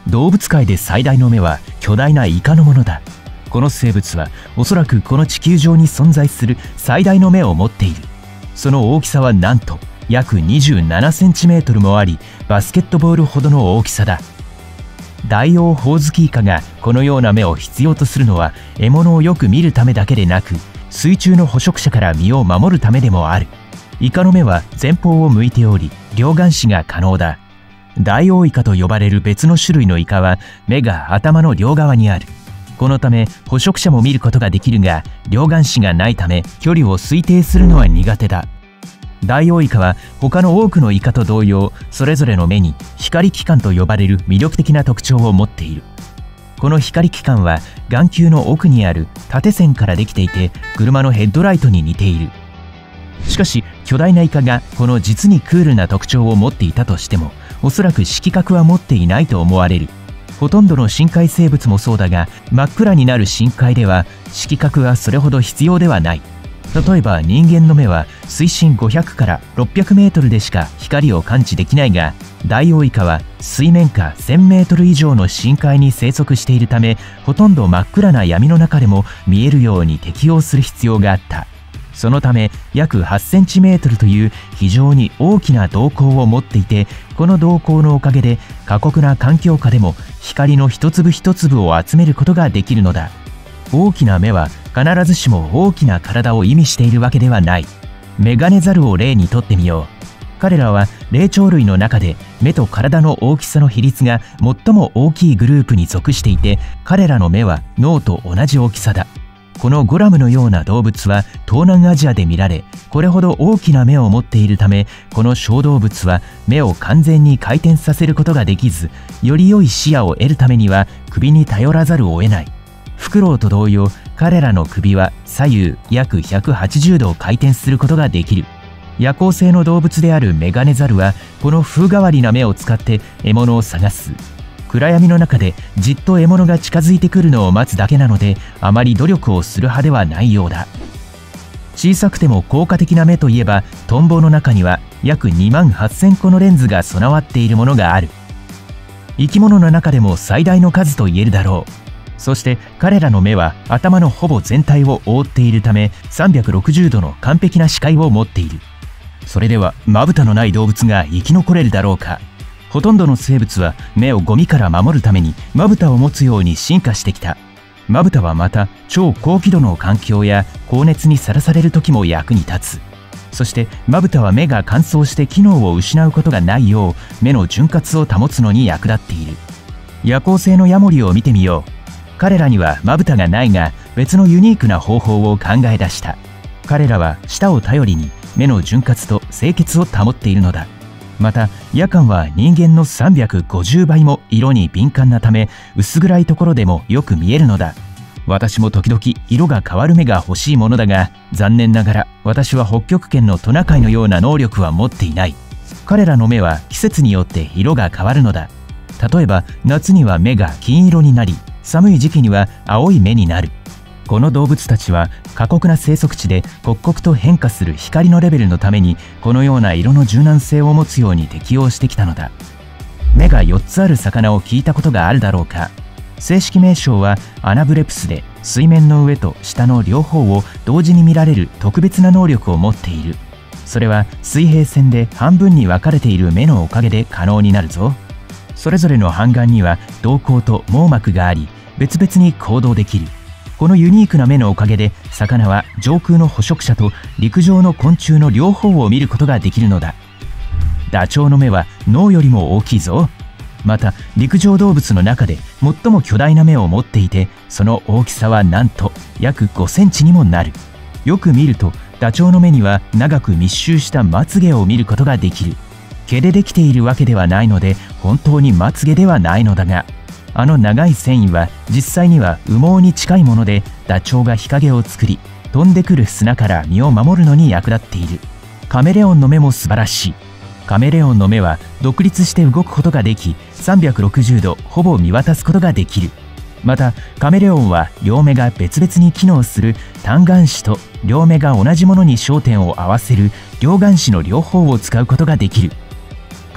動物界で最大の目は巨大なイカのものだ。この生物はおそらくこの地球上に存在する最大の目を持っている。その大きさはなんと約27センチメートルもあり、バスケットボールほどの大きさだ。ダイオウホウズキイカがこのような目を必要とするのは、獲物をよく見るためだけでなく、水中の捕食者から身を守るためでもある。イカの目は前方を向いており、両眼視が可能だ。ダイオウイカと呼ばれる別の種類のイカは目が頭の両側にある。このため捕食者も見ることができるが、両眼視がないため距離を推定するのは苦手だ。ダイオウイカは他の多くのイカと同様、それぞれの目に光器官と呼ばれる魅力的な特徴を持っている。この光器官は眼球の奥にある縦線からできていて、車のヘッドライトに似ている。しかし巨大なイカがこの実にクールな特徴を持っていたとしても、おそらく色覚は持っていないと思われる。ほとんどの深海生物もそうだが、真っ暗になる深海では色覚はそれほど必要ではない。例えば人間の目は水深500から600メートルでしか光を感知できないが、ダイオウイカは水面下1000メートル以上の深海に生息しているため、ほとんど真っ暗な闇の中でも見えるように適応する必要があった。そのため約8センチメートルという非常に大きな瞳孔を持っていて、この瞳孔のおかげで過酷な環境下でも光の一粒一粒を集めることができるのだ。大きな目は必ずしも大きな体を意味しているわけではない。メガネザルを例にとってみよう。彼らは霊長類の中で目と体の大きさの比率が最も大きいグループに属していて、彼らの目は脳と同じ大きさだ。このゴラムのような動物は東南アジアで見られ、これほど大きな目を持っているため、この小動物は目を完全に回転させることができず、より良い視野を得るためには首に頼らざるを得ない。フクロウと同様、彼らの首は左右約180度回転することができる。夜行性の動物であるメガネザルはこの風変わりな目を使って獲物を探す。暗闇の中でじっと獲物が近づいてくるのを待つだけなので、あまり努力をする派ではないようだ。小さくても効果的な目といえば、トンボの中には約2万8000個のレンズが備わっているものがある。生き物の中でも最大の数と言えるだろう。そして彼らの目は頭のほぼ全体を覆っているため、360度の完璧な視界を持っている。それではまぶたのない動物が生き残れるだろうか。ほとんどの生物は目をゴミから守るためにまぶたを持つように進化してきた。まぶたはまた超高輝度の環境や高熱にさらされる時も役に立つ。そしてまぶたは目が乾燥して機能を失うことがないよう、目の潤滑を保つのに役立っている。夜行性のヤモリを見てみよう。彼らにはまぶたがないが、別のユニークな方法を考え出した。彼らは舌を頼りに目の潤滑と清潔を保っているのだ。また夜間は人間の350倍も色に敏感なため、薄暗いところでもよく見えるのだ。私も時々色が変わる目が欲しいものだが、残念ながら私は北極圏のトナカイのような能力は持っていない。彼らの目は季節によって色が変わるのだ。例えば夏には目が金色になり、寒い時期には青い目になる。この動物たちは過酷な生息地で刻々と変化する光のレベルのために、このような色の柔軟性を持つように適応してきたのだ。目が4つある魚を聞いたことがあるだろうか。正式名称はアナブレプスで、水面の上と下の両方を同時に見られる特別な能力を持っている。それは水平線で半分に分かれている目のおかげで可能になるぞ。それぞれの半眼には瞳孔と網膜があり、別々に行動できる。このユニークな目のおかげで、魚は上空の捕食者と陸上の昆虫の両方を見ることができるのだ。ダチョウの目は脳よりも大きいぞ。また陸上動物の中で最も巨大な目を持っていて、その大きさはなんと約5センチにもなる。よく見るとダチョウの目には長く密集したまつげを見ることができる。毛でできているわけではないので、本当にまつげではないのだが、あの長い繊維は実際には羽毛に近いもので、ダチョウが日陰を作り、飛んでくる砂から身を守るのに役立っている。カメレオンの目も素晴らしい。カメレオンの目は独立して動くことができ、360度ほぼ見渡すことができる。またカメレオンは両目が別々に機能する単眼視と、両目が同じものに焦点を合わせる両眼視の両方を使うことができる。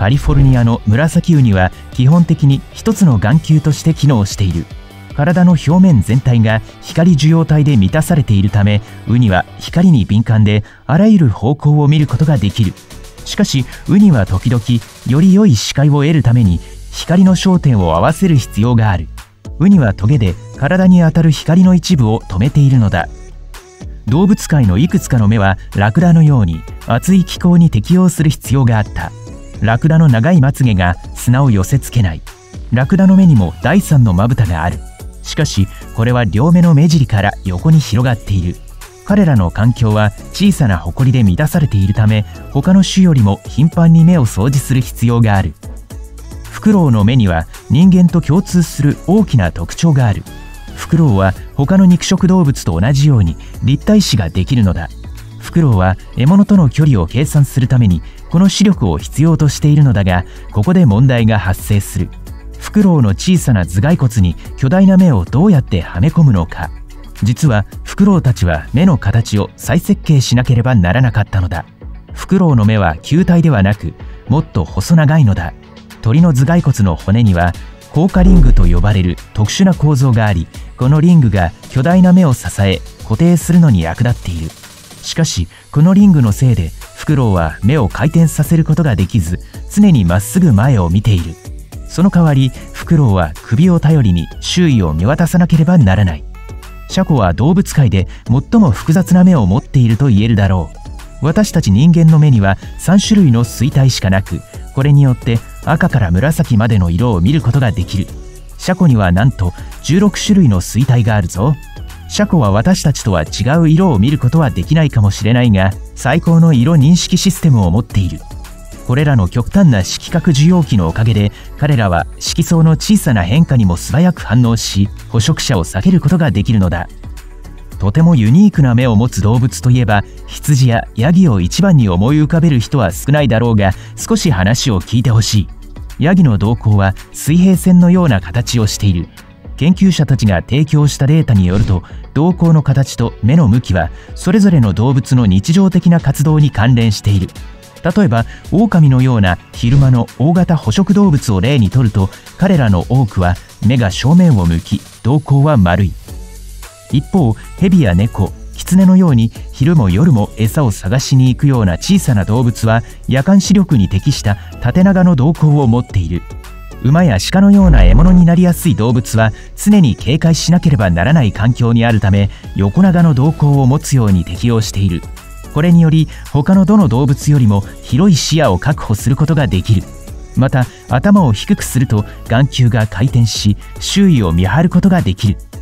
カリフォルニアの紫ウニは基本的に一つの眼球として機能している。体の表面全体が光受容体で満たされているため、ウニは光に敏感であらゆる方向を見ることができる。しかしウニは時々より良い視界を得るために光の焦点を合わせる必要がある。ウニはトゲで体に当たる光の一部を止めているのだ。動物界のいくつかの目はラクダのように暑い気候に適応する必要があった。ラクダの長いまつげが砂を寄せつけない。ラクダの目にも第三のまぶたがある。しかしこれは両目の目尻から横に広がっている。彼らの環境は小さなホコリで満たされているため、他の種よりも頻繁に目を掃除する必要がある。フクロウの目には人間と共通する大きな特徴がある。フクロウは他の肉食動物と同じように立体視ができるのだ。フクロウは獲物との距離を計算するためにこの視力を必要としているのだが、ここで問題が発生する。フクロウの小さな頭蓋骨に巨大な目をどうやってはめ込むのか。実はフクロウたちは目の形を再設計しなければならなかったのだ。フクロウの目は球体ではなくもっと細長いのだ。鳥の頭蓋骨の骨には甲殻リングと呼ばれる特殊な構造があり、このリングが巨大な目を支え固定するのに役立っている。しかしこのリングのせいでフクロウは目を回転させることができず、常にまっすぐ前を見ている。その代わりフクロウは首を頼りに周囲を見渡さなければならない。シャコは動物界で最も複雑な目を持っていると言えるだろう。私たち人間の目には3種類の錐体しかなく、これによって赤から紫までの色を見ることができる。シャコにはなんと16種類の錐体があるぞ。シャコは私たちとは違う色を見ることはできないかもしれないが、最高の色認識システムを持っている。これらの極端な色覚受容器のおかげで、彼らは色相の小さな変化にも素早く反応し、捕食者を避けることができるのだ。とてもユニークな目を持つ動物といえば、羊やヤギを一番に思い浮かべる人は少ないだろうが、少し話を聞いてほしい。ヤギの瞳孔は水平線のような形をしている。研究者たちが提供したデータによると、瞳孔の形と目の向きはそれぞれの動物の日常的な活動に関連している。例えばオオカミのような昼間の大型捕食動物を例にとると、彼らの多くは目が正面を向き瞳孔は丸い。一方ヘビや猫、キツネのように昼も夜も餌を探しに行くような小さな動物は夜間視力に適した縦長の瞳孔を持っている。馬や鹿のような獲物になりやすい動物は常に警戒しなければならない環境にあるため、横長の瞳孔を持つように適応している。これにより他のどの動物よりも広い視野を確保することができる。また頭を低くすると眼球が回転し周囲を見張ることができる。